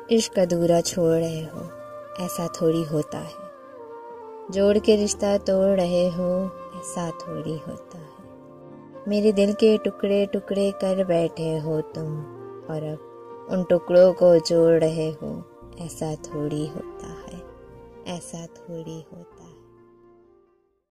इश्क अधूरा छोड़ रहे हो, ऐसा थोड़ी होता है। जोड़ के रिश्ता तोड़ रहे हो, ऐसा थोड़ी होता है। मेरे दिल के टुकड़े टुकड़े कर बैठे हो तुम, और अब उन टुकड़ों को जोड़ रहे हो, ऐसा थोड़ी होता है, ऐसा थोड़ी होता है।